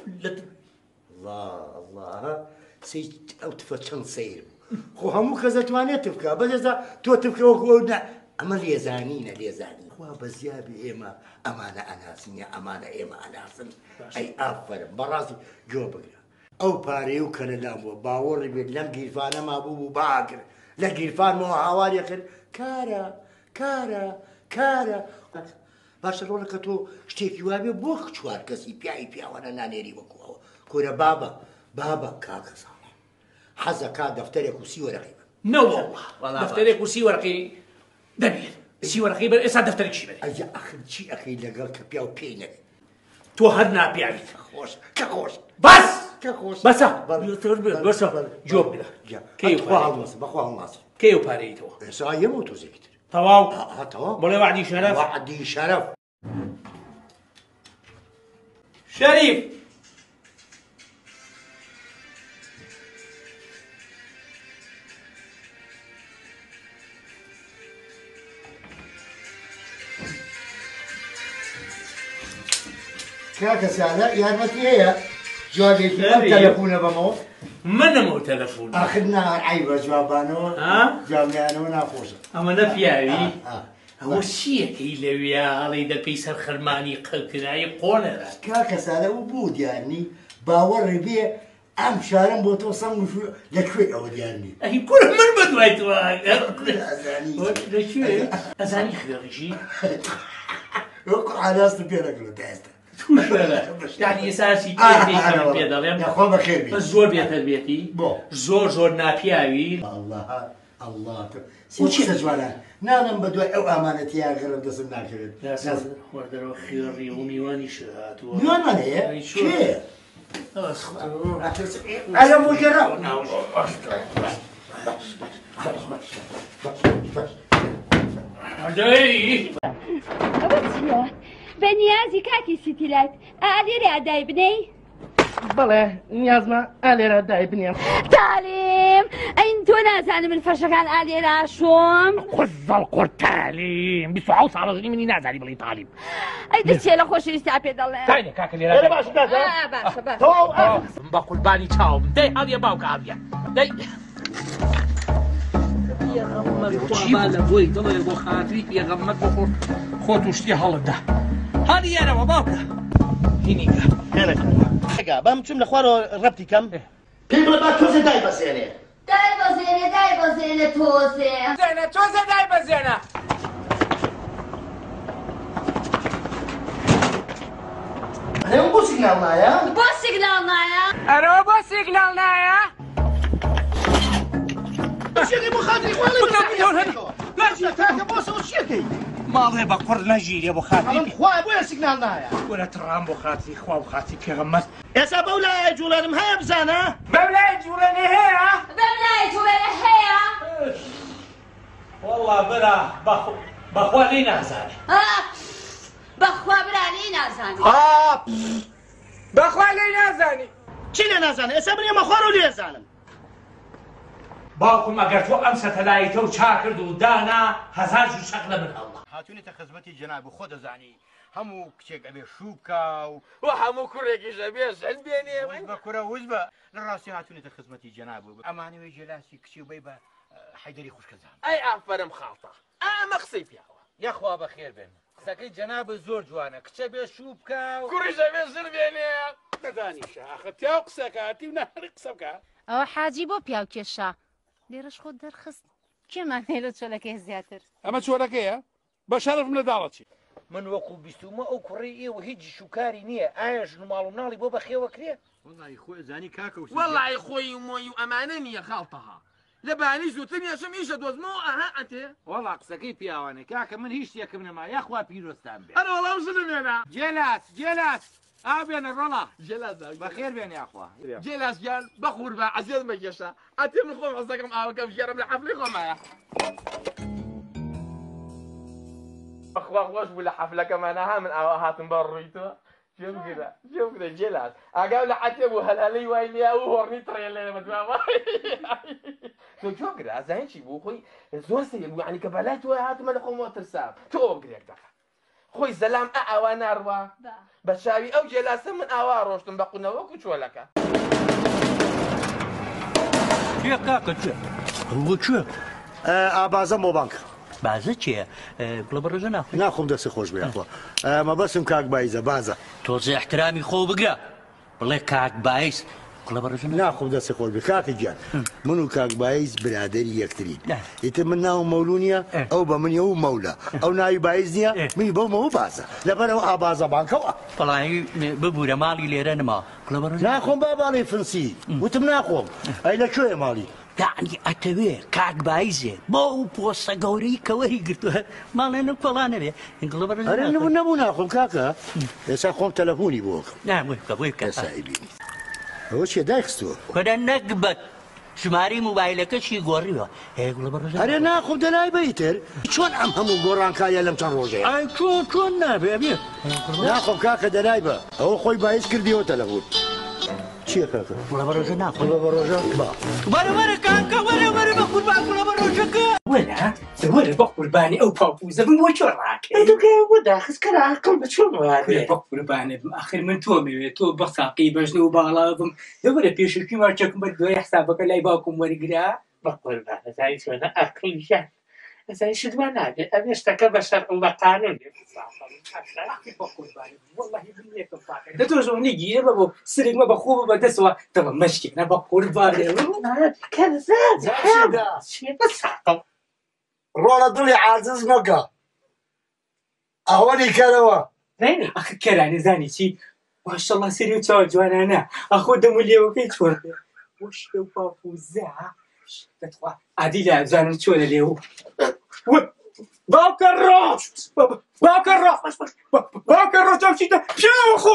الله ئەو تفە چەند سیر خۆ هەموو کەس دەتوانێت تفکە بەجێزا تۆ تفکەوە ئەمە لێزانینە لێزانی خوا بەزیابی ئێمە ئەمانە ئەناسینە ئەمانە ئێمە ئەناسن ئەی ئافرم بەڕاستی گۆ بگرە ئەو پارەی و کەنە لام بووە باوەڕی بێت لەم گیرفانە مابوو بوو باگر لە گیرفانەوە هاواری کرد کارە کارە کارە باشە ڕۆڵەکە تۆ شتێکی وابێ بۆ چوار کەسی پیاوی پیاوانە نانێری وەکوەوە کورە بابە کاکە ساڵە حەزە کا دەفتەرێک و سی وەرەقی بن نەوەڵڵا دەفتەرێک و سی وەرەقی دەبێت سی وەرەقی بەر ئێستا دەفتەرێکشی بێت ئەجا ئەخر چی ئەخەی لەگەڵ کە پیا و پێی نەبێت تۆ هەر ناپیاویت خۆش کە خۆش بەس کە خۆش بەسە بەسە جۆ بگرە بەخوا هەڵماس کەی و پارەیتەوە ئێستا ئێمە و تۆزێکی تر تەواو تەواو بەڵێ وعدی شەرەف وعدی شەرەف شەریف کاکە سادە یارمەتی هەیە جوابێکی ئەم تەلەفۆنە بەمەوە منەمەوە تەلەفۆن ئاخر نهار عیبە جوابانەوە جوابیانەوە ناخۆشە ئەمە نەپیاوی ئەوە چیەکەی لەوێ هەڵی دەپی سەر خەرمانی قەڵکرایی قۆنەرە کاکە سادە و بوو دیارنی باوەڕی بێ ئەم شارم بۆ تۆ سەنگ لەکوێ ئەوە دیارنی ئەی کورە من بەدوای تۆ لەکوێ ئەزانی خوێڕیژی وەکو عالاستم پێ نەکردە تا ئێستا یعنی ئێساسی پێ دەڵێم خۆ بەخێر بێت زۆر بێتەر بێتی زۆر ناپیاوی الله چیە جوانە نانم بە دوای ئەو ئامانەتیا گەڕم دەسم ناکەوێت وەردەرەوە خێڕی و میوانی شهاتوە میوانمان هەیە کێ ئەلە مۆژێرا ئەوە چییە؟ بەنیازی کاکی سیتیلات ئالێرە ئادای بنەی؟ بەڵێ نیازمە ئالێرە دای بنێم تالیم ئەین تۆ نازانم من فەشەکان ئالێرە شۆم خۆزەڵ قورت تالیم 27 ساڵەزنی منی نازانی بڵی تالیم ئەی دەچێ لە خۆشەویستا پێ دەڵێم تاینە کاکە لێرە باشە بە قوربانی چاوم دەی هەڵیە باوکە هەڵیە دەی با لە بۆی دڵێ بۆ خاتری پێغەممەد بۆ خۆ توشتی هەڵدا هەڵی یارەوە باوکە هینیکە هێنەکە بام چوم لە خوارەوە ڕەبتی کەم پێی بڵێ با تۆزێ دای بەسێنێ دای بەزێنە تۆزێ تۆزێ دای بەزێنە ئەرەوە بۆ سیگنال نایە بۆ سیگنال نایە ئەرەوە بۆ سیگنال نایە چێکی بۆ خاتری کاکە بۆسەوە چیەکەی ماڵێ بە قورد نەژیرێ بۆ خاتری خوا بۆیە سیگنال نایە وەرە تڕام بۆ خاتری خوا و خاتری پێغەمبەر ئێستا بەو لایە جوڵانم هەیە بزانە بەو لایە جوڵێنێ هەیە وەڵڵا برا بەخوا لێی نازانێ بەخوا برا لێی نازانێ بەخوا لێی نازانی چی لێ نازانێ ئێستا بنێمە خوار و لێزانم باوکم ئەگەر تۆ ئەم سەتەلایتە و چا کرد و دانا هەزار جوور شەق لە من هەڵڵا هاتوونێتە خزمەتی جەناب خۆ دەزانی هەموو کچێک ئەبێ شوو بکە و هەموو کوڕێکیش ئەبێ ژەن بێنێ بە کوڕە وز بە لە ڕاستی هاتوونێتە خزمەتی جەناب بوو ئەمانەوەی جێلاسی کچی و بەی بە حەیدەری خوشکەزان ئەی ئافەرم خاڵتە ئەمە قسەی پیاوە یاخوا بەخێر بێن قسەکەی جەناب زۆر جوانە کچە بێ شوو بکە و کوڕیش ئەبێ ژن بێنێ نەدانیشە ئاخە پیاو قسەکاتی و نهاری قسە بکە ئەوە حاجی بۆ پیاو کێشا لێرەش خۆت دەرخست کێمان هەیە لە چۆلەکەی زیاتر ئەمە چۆرەکەیە بە شەرفم لە داڵەتی من وەکو بیستومە ئەو کوڕی ئێوە هیچ شوکاری نییە ئایا ژن ماڵ و ناڵی بۆ بەخێوە کرێ وەڵی خۆی زانی کاکە و وەڵی خۆی و مۆی و ئەمانە نییە خاڵتەها لە بانی زووتر نیەشم ئیشە دۆزمەوە ئەها ئەتێ وەڵا قسەکەی پیاوانە کاکە من هیچ شتێکم نەما یاخوا پیرۆستان بێ ئەرە وەڵام ژنمێنە جێلاس ئابێنە ڕۆڵا بەخێر بێن یاخوا جێلاس گیان بەخور بە عەزیز مەگەشە ئەتێ من خۆم حەز دەکەم ئاوەکەم ژێرم لە حەفڵی خۆمایە بەخوا خۆش بوو لە حەفلەکەمانەها من ئاوا هاتم بە ڕووی تۆ جێبگرە جێلاس ئاگاو لە عەتێ بوو هەلالەی وای لێ و هۆڕنی تڕێ لێ بەدواوە تۆ جۆگرە ئازانی چی بوو خۆی زۆر سەیر بوو یعنی کە بەلای تۆ هاتمە لە خۆمەوە ترسام تۆ ئەوگرێک دەکە خۆی زەلام ئاوا ناڕوا بە چاوی ئەو جێلاسە من ئاوا ڕۆشتم بە قونەوەکو چۆلەکە کێ کاکە چێ بۆ کوێ ئابازە بۆ بانک بازە چییە؟ گوڵە بەڕۆژە ناخۆ ناخۆم دەستی خۆش بێ ئەخوا ئەمە بەسم کاک بایزە بازە تۆزێ احترامی خۆ بگرە بڵێ کاک بایز گوڵە بەڕۆژە ناخۆم دەستی خۆش بێ کاکی گیان من و کاک بایز برادری یەکترین ئیتر من ناوم مەولوو نییە ئەو بە منیە و مەولە ئەو ناوی بایز نییە منی بەومەوە بازە لەبەرەوە ئابازە بانکەوە بەڵی ببوورە ماڵی لێرە نما گوڵە بەڕۆژە ناخۆم با باڵی فنسی وتم ناخۆم ئەی لەکوێیە ماڵی یعنی ئەتەوێ کاک بایزێ بۆ ئەو پۆستە گەورەی کەوەری گرتووە ماڵێنە کۆڵانە بێ گوڵە بەڕۆژە ئەرێ نەبوو ناخۆم کاکە ئێستا خۆم تەلەفۆنی بۆ بکەم بۆی کە سایبینی ئەوە چێ دایخستووە کۆدە نەکبەت ژماری موبایلەکەشی گۆڕیوە هەیە گوڵە بەڕۆژە ئەرێ ناخۆم دەنای بەیتر چۆن ئەم هەموو گۆڕانکایە لەم چەند ڕۆژەیە چۆن نابێ بێ ناخۆم کاکە دەنای بە ئەوە خۆی باعث کردیەوە تەلەفۆن چییە کاکە گوڵە بەڕۆژە ناخۆ گوڵە بەڕۆژە با وەرە کاکە وەرە بە قوربان گوڵە بەڕۆژەکە وەرە بە قوربانی ئەو پاپوزە بم بۆ چۆن ڕاکە داخست کە ڕاکەم بە چۆن بە قوربانە بم ئاخر من تۆ مەوێت تۆ بە ساقی بەژنە و باڵا بم لەوەرە پێشکی ماچەکم بە دوای حسابەکە لای باوکم وەرگرا بە قوربانە زای چۆنە ئەقلیشە ئەزای شتوان نابێت ئەمێ شتەکە بە شەرع و بە قانون بێت دە تۆ ژۆنی گیرە بە بۆ سرێکمە بە خۆ بە دەستەوە تەوە مەشکێنە بە قوربانێ ڕۆڵە دڵی عاجز مەکە ئەوەنی کەرەوە ئەخ کەرانێ زانی چی ماشەڵڵا سەری و چاوە جوانانە ئەخۆ دەم و لێوەکەی چۆن بێ وەشتە و پاپوزە دەتخوا عادیلە جانم چۆنە لێو باوکە ڕۆشت باوکە ڕۆشت باوکە ڕۆشت چیتە پیاوە خۆ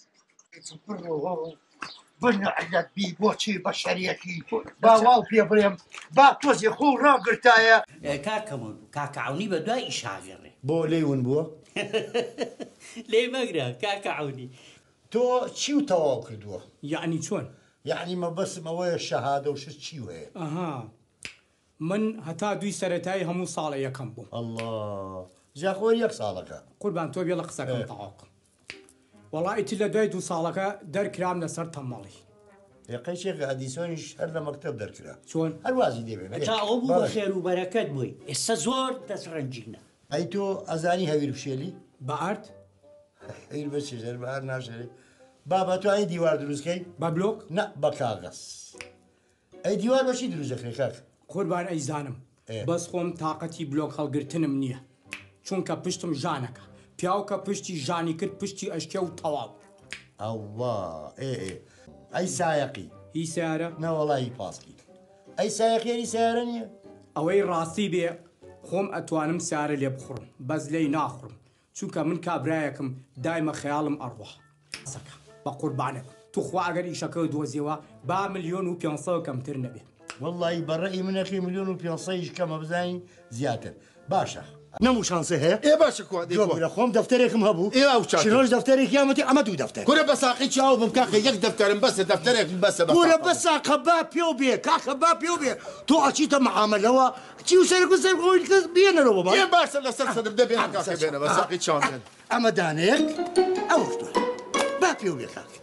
بنعلت بی بۆچی بە شەریەتی با واو پێ بڵێم با تۆزی خۆ ڕاگرتایە کاکەمون کاکەعونی بە دوای ئیشاگەڕێ بۆ لێون بووە لێ مەگرە کاکەعونی تۆ چی و تەواو کردووە یعنی چۆن یعنی مەبەسم ئەوەیە شەهادە و شت چی وەیە من هەتا دوی سەرەتایی هەموو ساڵە یەکەم بووم ئەڵڵا جاخۆر یەک ساڵەکە قوربان تۆ بێڵە قسەکەم تەواوکەم وەڵایەتی لە دوای 2 ساڵەکە دەرکرام لەسەر تەمەڵی یەقەیشێکە ئەدیسۆنیش هەر لە مەکتەب دەرکرا چۆن هەروازی دەبێت ئەو بوو بە خێر و بەرەکەت بووی ئێستا زۆر دەسڕەنجینە ئەی تۆ ئەزانی هەویر بشێلی بە ئارد هەیر بەچێژەر بە هەر ناشێری بابە تۆ ئەی دیوار دروستکەی بە بلۆک نە بە کاغەس ئەی دیوار بەچی دروست دەکرێت کاک قوربان ئەیزانم بەس خۆم تااقەتی بلۆک هەڵگرتنم نییە چونکە پشتم ژانەکە پیاوکە پشتی ژانی کرد پشتی ئەشکێ و تەواو ئەووا ئەی سایەقی هی سیارە نەوەڵی پاسکی ئەی سایەقێری سیارە نییە ئەوەی ڕاستی بێ خۆم ئەتوانم سیارە لێ بخڕم بەس لێی ناخڕم چونکە من کابرایەکم دایمە خەیاڵم ئەڕوە بە قوربانە توخوا ئەگەر ئیشەکە دۆزیەوە 2 ملیۆن و 500 کەمتر نەبێ وەڵی بەڕێی منەخی 1 ملیۆن و 500 کەمە بزانین زیاتر باشە نەموو شانسە هەیە باشە لە خۆم دەفتەرێکم هەبوو شنۆژ دەفتەرێک یامەتی ئەمە 2 دەفتەر کورە بە ساقی چاو بم کاکە یەک دەفتەرم بەسە دەفتەرێک بەسە کورە بە ساقە با پێو بێ کاکە با پێو بێ تۆ ئەچیتە مەعامەلەوە چی و سەرک سەر خۆی کەس بێنەرەوە بە باشە لەسەر سەدم دەبێن کاکە بێنە بە ساقی چاوێن ئەمە دانەیەک ئەوەش با پێو بێ کاک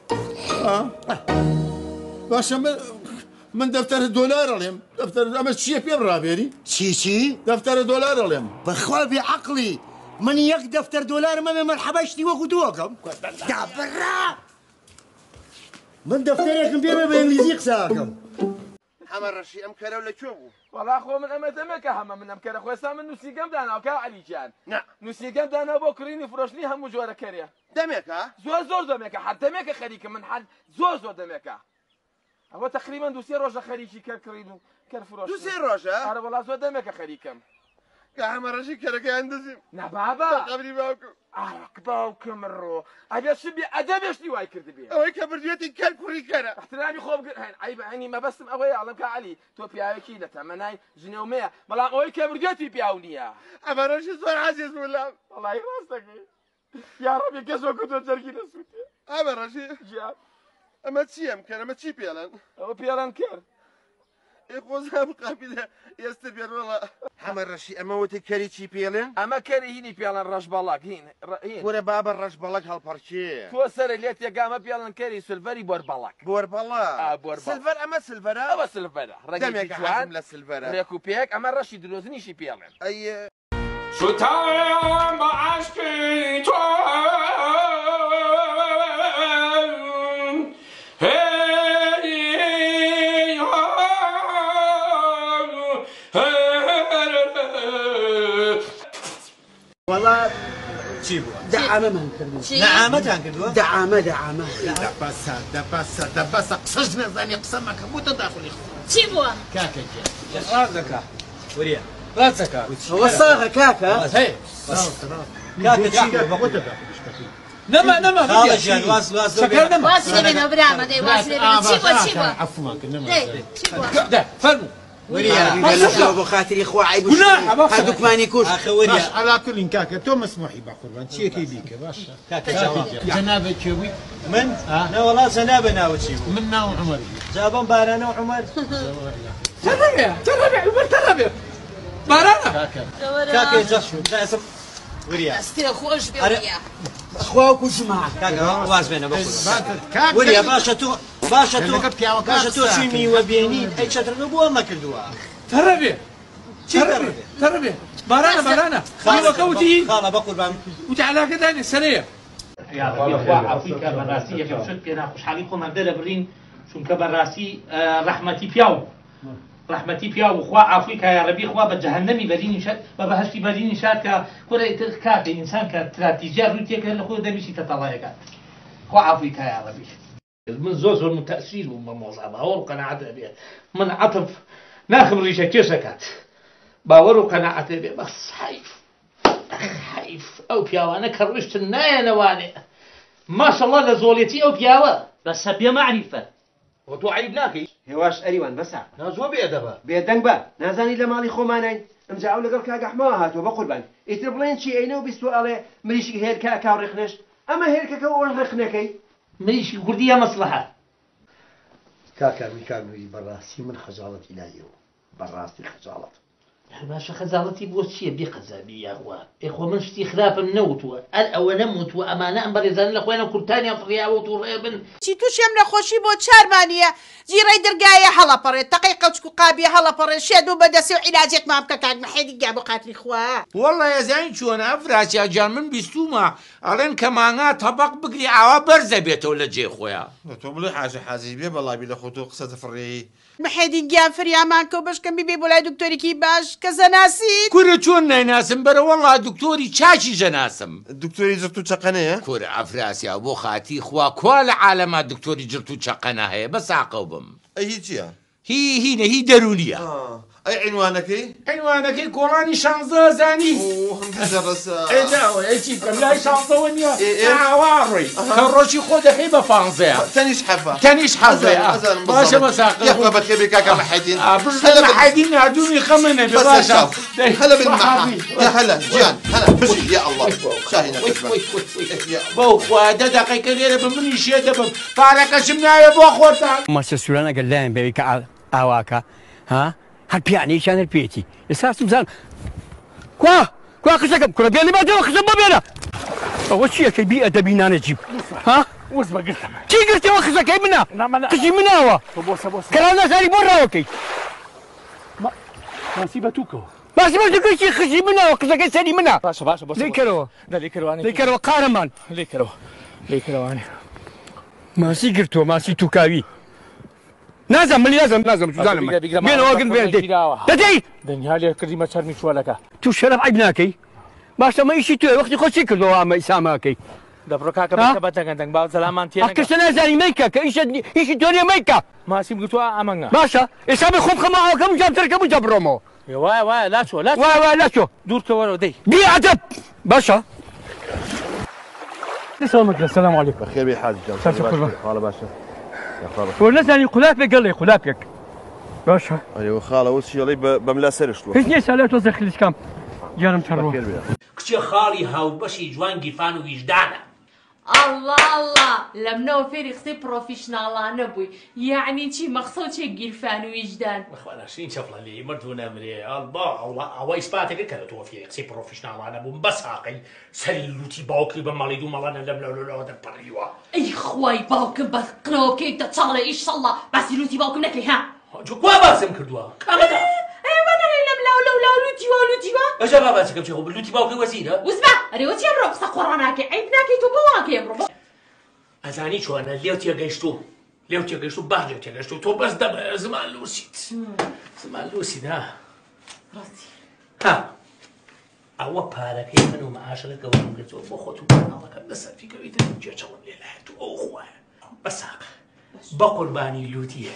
باشە من دەفتەرە دۆلار ئەڵێم دەفتەر ئەمە چییە پێم ڕابێری چی دەفتەرە دۆلار ئەڵێم بەخوا بێ عەقڵی من 1 دەفتەر دۆلارم ئەمێ مەرحەبەشتی وەکو دووەکەم دابڕا من دەفتەرێکم پێ بە ئینگلیزی قساکەم ئەمە ڕەشی ئەم کەرە لەکوێ بوو وەڵا خۆ من ئەمە دەمێکە هەمە منم کەرە خۆستا من نووسیگەم داناوکە عەلیجان نووسیگەم دانا بۆ کڕینی فرۆشتنی هەموو جۆرە کەرێ دەمێکە زۆر دەمێکە حەت دەمێکە خەریکە من حەت زۆر دەمێکە ئەوە تقریبا 2 ڕۆژە خەریکی کەرکڕین و کەرفرۆشت 2 ڕۆژە ئارە وەڵا زۆر دەمێکە خەریکەم کە ئەمە ڕەشی کەرەکەیان دەزیم نەبابە قەبری باوکم باوکم ڕۆ ئەبێ شبی ئەدەبێشتی وای کردبێ ئەوەی کە بردوێتی کەر کوڕی کەرە احترامی خۆ بگرن ئەی بەعینی مەبەستم ئەوەیە ئەڵم کە عەلی تۆ پیاوێکی لە تەمەنای ژنێومەیە بەڵام ئەوەی کە بردوێتی پیاو نییە ئەمە ڕەشی زۆر عەزیز بوو لام وەڵی ڕاست دەکەی یا ڕەبی کەس وەکو تۆ جەرگی نەسووتێ ئەمە ڕەشی ئەمە چی ئەم کەر ئەمە چی پێڵەن ئەوە پێڵەن کرد خۆزم قاپیدە ئێستا پێڕۆڵە ئەمە ڕەشی ئەمە وتی کەری چی پێڵێن ئەمە کەری هینی پێڵەن ڕەش بەڵک وەرە بابە ڕەش بەڵک هەڵپەرچێ تۆ سەرە لێت یەگامە پێڵەن کەری سلڤەری بۆربەڵک سلڤەر ئەمە سلڤەرە ئەوە سلڤەرە ڕێگەی جوان لە سلڤەرە ڕێک و پێک ئەمە ڕەشی درۆزنیشی پێڵێن ئەی سوتم با عشق تو والله تجيبوا دعامة ما نكردو نعامة تنكردوا دعامة دبس قصصنا ثاني قسمك مو تداخل تجيبوا كاكا راسك وريا راسك وصاغة كاكا هي كاكا تجيبوا بقول نما خالص جان واصل شكرا نما واصل بينا برامة دي واصل بينا تجيبوا عفوا تجيبوا ده فرموا وريا قال ابو خاطري اخو عيب هذوك ما نيكوش اخي وريا على كل كاكا تو مسموح يبقى قربان شي كي بيك باشا كاكا جنابه تشوي من لا والله جنابه ناوي تشوي منا وعمر جابهم بارانا وعمر تربيع بارانا كاكا جشو لا اسم وريا استير خوش بيا اخواك وجماعه كاكا واز بينا بقول وريا باشا تو شيمي وبيني اي شطر نبوه ما كردوها تربية بارانا خاله كوتي خاله بقول بام وتعالى كذا السنيه يا ربي اخوا عفوك براسي يا شفت انا خوش حاليكم هذا برين شنك براسي رحمتي بياو اخوا عفوك يا ربي اخوا بجهنمي برين شات ببهشتي برين شات كره كات انسان كاستراتيجيه روتيك الاخو دمشي تطلعك اخوا عفوك يا ربي من زوز من تأثير ومن موضوع باور وقناعة به من عطف ناخذ ريشة كيسكات باور وقناعة به بس حيف أو بياوة أنا كروشت النايا نواني ما شاء الله لزوليتي أو بياوة بس هبيا معرفة وتوعيبناكي هواش أريوان بسع نازو بيدبا بيدنگ با نازاني لمالي خومانين امجعو لقل كاق حماها تو بقربان اتربلين شي اينو بيستو على مريشي هير كاكا ورخنش اما هير كاكا ورخنكي مريشي قردية مصلحة كاكا ميكانوي براسي من خجالتي لا يو براسي خجالت باشا خزالتي بوشيه بقزابي يا هو اخو من شتي خلاف النوت الاول نموت وامانه ام بريزان الاخوان كلتاني افريا وطوربن چی توش ام نخوشی بۆ چارمانیە جیرەی دەرگایە هەڵەپەڕێت تەقی قەوچک و قابیە هەڵەپەڕێت شێد و بەدەسێ و عیلاجێک مام بکە کاک محێدی گیا بۆ قاتلی خوا والله يزين شلون افراس يا جان من بيستوما الين كمانا طبق بقري عوا برزه بيته ولا جي خويا تو بلي حاجه حازي بالله بلا خوتو قصه فري محێدی گیان فریامان کە و بەشکەم بیبێ بۆ لای دکتۆرێکی باش کە زەناسیت كورة چون نايناسم برا والله دكتوري تشاشي جناسم دكتوري زرتو تشقنه كورة افراس يا ابو خاتي خوا كل عالم دكتوري جرتو تشقنه هي بس عقوبهم اي جيا هي درونيه اي عنوانك عنوانك كوراني شانزا زاني اي لا اي شيء لا شانزا ونيا عواري كروشي خود حيبه فانزا تانيش حفا باشا مساق يا اخويا بتخبي كاكا محيدين هلا محيدين عدوني خمنه باشا هلا بالمحا يا هلا جيان هلا بجي يا الله شاهينا بو خوا دقيقه كبيره بمني شي دبم فارق شمنايا بو خوتا ما سسولانا قال لهم بيك اواكا ها هل بيعني كان البيتي اساس مزال كوا خشكم كنا بيني ما جو خشم بينا اول شيء كي بيئه دبينا نجيب ها واسمع قلت كي قلت يا خشك اي منا خشي منا هو بوس كلامنا ثاني برا اوكي ما سيبتوكو ما سيبتوكو شيء خشي منا وخشك اي ثاني منا باشا ليكرو ليكرواني ليكرو قارمان ليكرواني ما سيقرتو ما سيتوكاوي نازم ملي نازم شو زالم بين واقن بين دي دنيا لي كريمه شرمي شو لك تو شرف عيبناكي باش ما يشي تو وقت خوشي كلو ما يساماكي دبركا كبتا عندك باو سلامان تي اكش انا زاني ميكا ايش الدنيا ميكا ما سيم قلتوا امنا باشا اسامي خم خما كم جاب تركب جبرمو واي لا شو لا شو دور كورو دي بي عجب باشا السلام عليكم بخير يا حاج خاله باشا يا خاله ونزل خلافك قال لي خلافك باشا ايوه خاله وش يلي بملا سرش هيك ني سالات وزخ كام جانم ترو كتي خالي هاو بشي جوان جيفان وجدانا الله لمنو فيري خصي بروفيشنال نبوي يعني شي مقصود شي جيرفان وجدان اخوانا شين شفله لي مردونا مري الله او اثباتك كانت توفي خصي بروفيشنال نبو بس عاقل سلوتي باوكي بماليدو مالانا لا بريوا اي خوي باوكم بقلو كي تتصالي ايش صلى بس لوتي باوكم نكلي ها جو كوا باسم كردوا كامدا اي وانا لم لا لوتي ئەجا باباچەکەم چێ خۆ بلوتی باوکەی وەزیرە وزبا ئەرێوە چی ئەمڕۆ قسە قۆڕاناکەی عیب ناکەی تۆ بۆ واکەی ئەمڕۆ ئەزانی چۆنە لێو تێگەیشتوم لێو تێگەیشت و باش لێو تێگەیشت و تۆ بەس دەبە زمان لوسیت زمان لوسیت ها ئەوە پارەکەی من و مەعاشەکە گەورم کردەوە بۆ خۆت و کاناڵەکەم لەسەر فیکەویتر جێچەڵم لێ لایەت و ئەو خوایە بەساق بە قوربانی لوتیە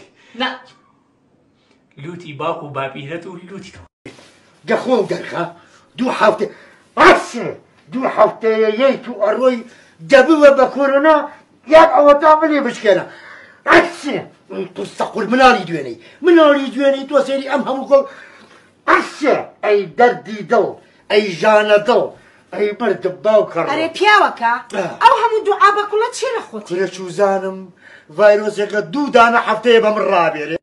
لوتی باوک و باپیرەت و لوتی گەخۆ و گەرخە دوو هەفتە ئەسێ دوو هەفتەیە و ئەڕۆی دەبووە بە کۆرۆنا یان ئەوە تا بلێ بشکێنە ئەسێ تۆ سەقور مناڵی دوێنەی تۆ سێری ئەم هەموو کۆ ئەسێ ئەی دەردی دڵ ئەی ژانە دڵ ئەی بەردە باوکە ئەرێ پیاوەکە ئەو هەموو دوعا بە کوڵە چێ لە خۆت کورە چوزانم ڤایرۆسێکە دوو دانە هەفتەیە بە من ڕابێرێ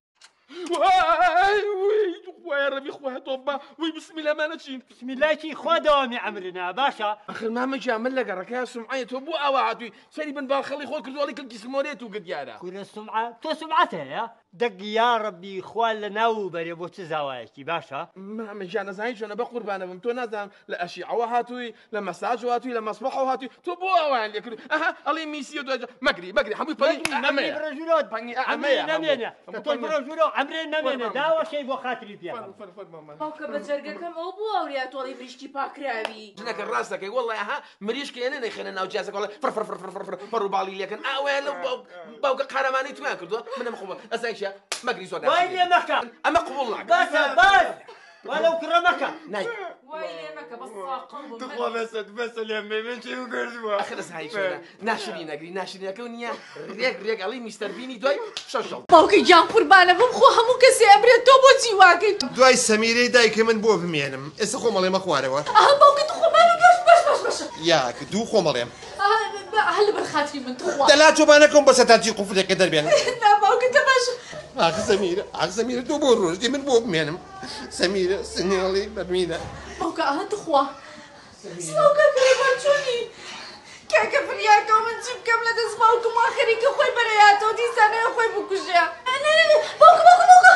وای ربي خواه طوبا وي بسم الله ما نشين بسم الله كي خوا دوامي عمرنا باشا اخر ما مجي عمل لك ركايا سمعيه تو اوعدي سالي بن بالخلي خوك كردولي كل كيسموريتو قد يانا كل السمعه تو سمعتها يا دق يا ربي خوال لنا وبري بو تزاوايكي باشا ما مجي انا زايد انا بقربانه بمتو نازم لاشعه وهاتوي لمساج وهاتوي لمصباح وهاتوي تو بو اوان لك اها الله ميسيو مقري حمي باني نمي برجولات باني نمينا تو برجولو عمري نمينا داوا شي بو خاطري بيا باوکە بە جەرگەکەم ئەو بۆ ئەوریا تۆڵی بریشتی پاکراوی جنەکە ڕاستەکەی وەڵی ئەها مریشکێنە نەیخێنە ناو جیازەکە وڵی فڕ و باڵی لێکن ئاوێن باوکە قارەمانی تویان کردووە منم خۆ ئەسایشە مەگری زۆر وای لێ مەکە ئەمە قبوڵ ناکەم باسە باس ولو كرمك ناي وای لێ مەکە بەس ساقم تخوا بس لێمێ من چی کردووە ئەخە ئەسایشە ناشری نەگری ناشرینەکە و نییە ڕێک ئەڵی میستەر بینی دوای شەشەڵ باوکەی گیان قوربانە بم خۆ هەموو کەسێ ئەبرێت تۆ بۆچی واکەی دوای سەمیرەی دایکە من بۆ بمێنم ئێستا خۆمەڵێمە خوارەوە باوکە تو خۆمانە باش یاک دوو خۆمەڵێم هەل لەبەر خاتری من تۆ دەلا تۆ با نەکەم بە سەتاجی قوفلێکە دەربێن باوکە تە باش سەمیرە تۆ بۆ ڕۆژدی من بۆ بمێنم سەمیرە سنێڵی بەرمینە باوکە ئاها تخوا سڵاوکە کەڕێمان چۆنی کاکە فریاکە من چی بکەم لە دەست باوکم ئاخەریکە خۆی بەرەیاتەوە دیسانەیە خۆی بکوژێ باوکە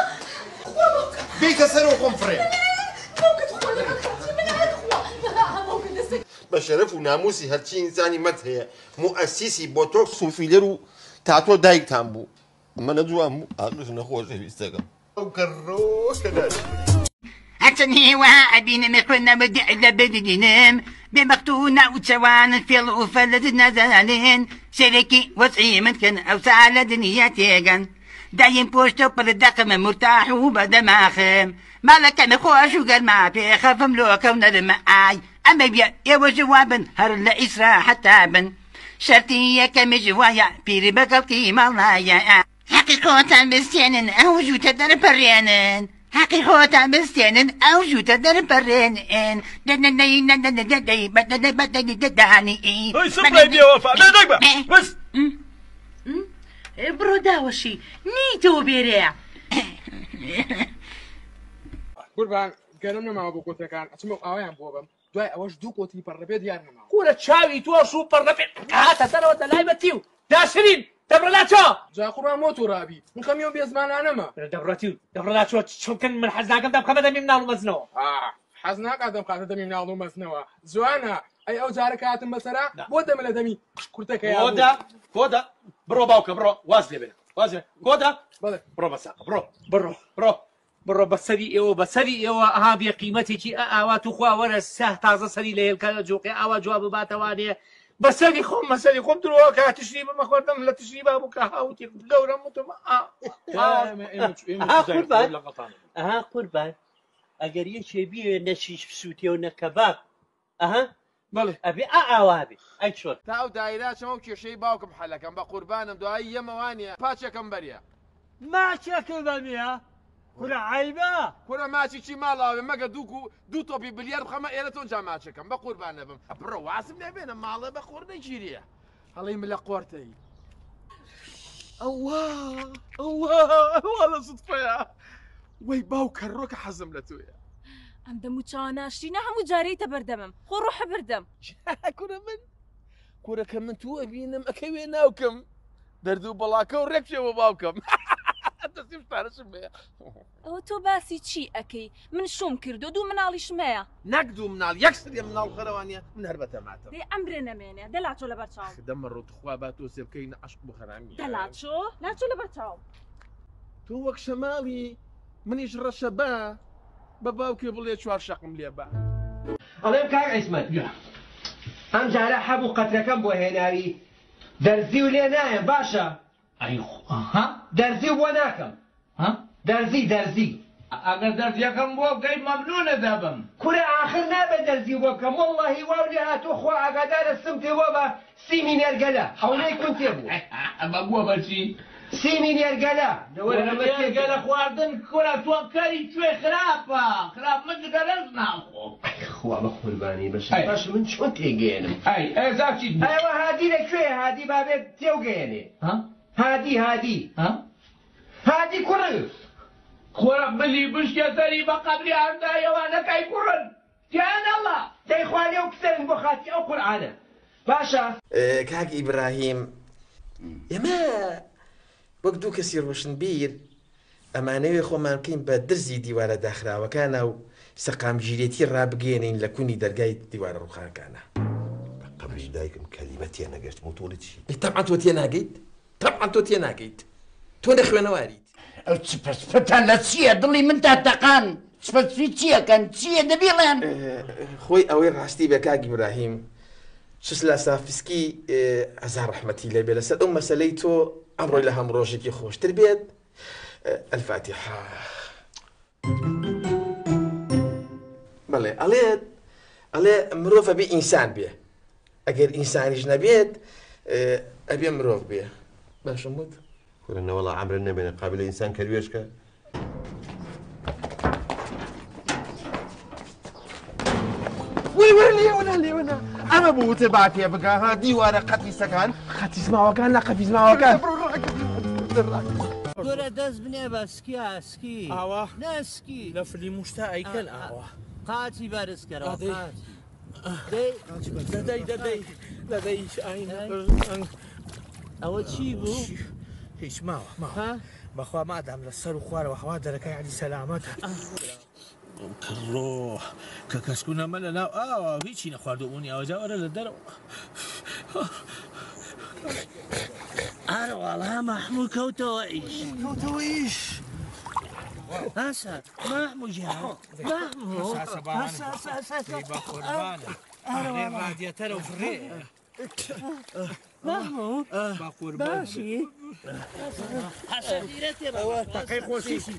بیتە سەرەوە خۆم فڕێ باوکە تخوا لەبەر خاتری من باوکە دەستێک بە شەرەف و ناموسی هەرچی ئینسانی مەت هەیە موئەسیسی بۆتۆکس و فیلەر و تاتۆ دایکتان بوو منە جوان بوو ئاقش نەخۆشەویستەکەم ئەو کەڕۆشەدار هەرچەند هێوا ئەبینم خوێنە بەدیع لە بەدینم بێبەختوونە و چەوانن فێڵ و فەلەت نەزانێن سێرێکی وەسعی من کەن ئەوسا لە دنیا تێگەن دایم پۆشتە و پردەقمە مرتاح و بەدەماخم ماڵەکەمە خۆش و گەرما پێخەفم لۆکەو نەرمە ئای ئەمە بیا ئێوە جوابن هەر لە ئیسرا حتا بن شەرتی یەکەمی وایە پیری بەگەڵکی ماڵایە حەقی خۆتان بستێنن ئەو ژووتە دەرپەڕێنن حەقی خۆتان بستێنن ئەو ژووتە دەرپەڕێنن دەدانی بڕۆ داوەشی نیتەوە بێرەیە قوربان گەرم نەماوە بۆ کۆتەکان ئەچمە ئاوایان بۆ بم دوای ئەوەش دوو کۆتی پەڕەبێت یار نەماوە کورە چاوی تۆش و پەڕەبێت هاتە دەرەوە دەلای بەتی و داشرین دەبڕەلا چۆ جا قوربان مۆ تۆ ڕابی نخەمی و بێزمانانەمە دەبڕەلا چۆ چۆنکەن من حەز ناکەم دەمخەمە دەمیم ناڵ و مەزنەوە حەز ناکات دەمخاتە دەمیم ناڵ و مەزنەوە جوانە ئەی ئەو جارە کاتم بەسەرا بۆ دەمە لە دەمی کورتەکە کۆدا بڕۆ باوکە بڕۆ واز لێ بێنە واز کۆدا بڕۆ بەساق بڕۆ بەسەری ئێوە ئەها بێ قیمەتێکی ئاوات و خوا وەرە سە تازە سەری لە هێلکە جوقی ئاوا جواب بباتەوانێ بەسەری خۆم مەسەری خۆم درۆ کە تشری بمە خوردم لە تشری بابوو کە هاوتی گەورم وتم ئەها قوربان ئەگەر یەکێ بیوێ نەشیش بسووتێ و نەکەباب ئەها بەڵێ ئەبێ ئاوابێ ئەی چۆن تا ئەو دایراچەوە و کێشەی باوکم حەلەکەم بە قوربانم دوایی یەمەوانە پاچەکەم بەریە ماچەکە بەمیە کورە عیبە کورە ماچی چی ماڵاوێ مەگە دوو تۆپی بلیار بخەمە ئێرە تۆ جا ماچەکەم بە قوربان نەبم بڕۆ واسم لێ بێنە ماڵە بە خۆردەی گیریە هەڵی من لە قۆرتەی ئەوە لە سوتفەیە وەی باوکە ڕۆکە حەزم لە تۆیە ئەم دەم و چاواناشرینە هەموو جارەیتە بەردەمم خۆ ڕۆحە بردەم کورەکە من تو ئەبینم ئەکەوێ ناوکەم دەرد و بەڵاکە و ڕێک پێوە باوکەم شتارەشم بێ ئەوە تۆ باسی چی ئەەکەی من شوم کردو دوو مناڵیشمەیە نەک دوو مناڵ یەک سریە مناڵ خەرەوانە من هەر بەتەماتە دێ ئەمرێ نەمێنێ دەلاچۆ لە بەرچاو دەمە ڕۆتخوا با تۆ سێ بکەینە عەشق بۆ خەرامی دەلاچۆ لاچۆ لە بەرچاو تۆ وەک شەماڵی منیش ڕەشە بە بە باوکێ بڵێ چوار شەقم لێ بە ئەڵێم کاک عیسمەت ئەم جارە هەبوو قەترەکەم بۆ هێناوی دەرزی و لێ نایەم باشە دەرزی و بۆ ناکەم دەرزی ئەگەر دەرزیەکەم بۆ بگەی مەمنونە دەبم کورە ئاخر نابێت دەرزی بۆ بکەم وەڵڵاهی واو لێ هاتوو خوا ئاگادارە سم تێوە بە سیمی نێرگەلە حەولەی کون تێبوو ئەمە بووە بەچی سیمی نێرگەلە نێرگەلە خواردن کورە تۆ کەری کوێ خراپە خراپ من دەرەز ناخۆم خوا بە قوربانی بەشە باش من چۆن تێگەێنم ئێزاچی ئەوە هادی لەکوێ هادی بابێت تێوگەێنێ هادی کوڕ خۆرە ملی بشکە سەری بە قەبری ئاردایەوانەکەی کوڕن تیانەڵە دەیخوالێ و کسەرن بۆ خاتی ئەو قورعانە باشە کاک ئیبراهیم ئێمە وەک دوو کەسی ڕۆشنبیر ئەمانەوێ خۆمان بکەین بە درزی دیوارە داخراوەکانە و سەقامگیرێتی ڕابگەێنین لە کونی دەرگای دیوارە ڕووخانەکانە قبلی دایکم کەلیمە تێنەگەشت وتۆڵی چی تەبعەن تۆ تێناگەیت تەبعەن تۆ تێناگەیت تۆ نەخوێنەواریت ئەو چپەسپەتان لە چییە دڵی من تاتەقان چپەسپی چیەکەن چییە دەبیڵێن خۆی ئەوەی ڕاستی بە کاک ئیبراهیم شسلا سافسکی هەزار ڕەحمەتی لێ بێ لەسەر ئەو مەسەلەی تۆ ئەمڕۆی لە هەم ڕۆژێکی خۆشتر بێت الفاتحة بەڵێ ئەڵێ مرۆڤ ئەبێ ئینسان بێ ئەگەر ئینسانیش نەبێت ئەبێ مرۆڤ بێ باشم وت وەڵا عەمرە نەبێنە قابلە ئینسان کەروێشکە وەرە لێوەنە ئەمە بوو وتە با پێ بگا ها دیوارە قەتیسەکان قەتیزماوەکان لە قەتیزماوەکان گۆرە دەست بنێ بە سکی ئاوا نەسکی لە فلی موشتا ئەیکەن ئاوا قاچی بەرزکەرەوە دەدەی ئەوە چی بوو؟ هیچ ماوە بەخوا مادام لە سەر و خوارەوە هەوا دەرەکەی عەلی سەلامەت کڕۆ کە کەسکو نەمە لە ناو ئاوا هیچی نەخواردوبوونی ئەوەجا وەرە لە دەرەوە ئارە وەڵا مەحموود کەوتەوە ئیش هەسە مەحموود جیان مەحموود ڕادیاتەرە و فڕێ مەحموود باشی تەقەی خۆشیشی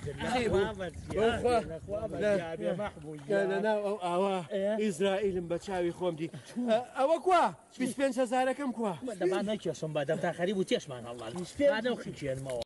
لە ناو ئەو ئاوا ئیزرائیلم بە چاوی خۆم دی ئەوە کوا 25,000ەکەم کوا دەمان نەکێشم بە دەم تاخەری بوو تێشمان هەڵڵال خیچێنمەوە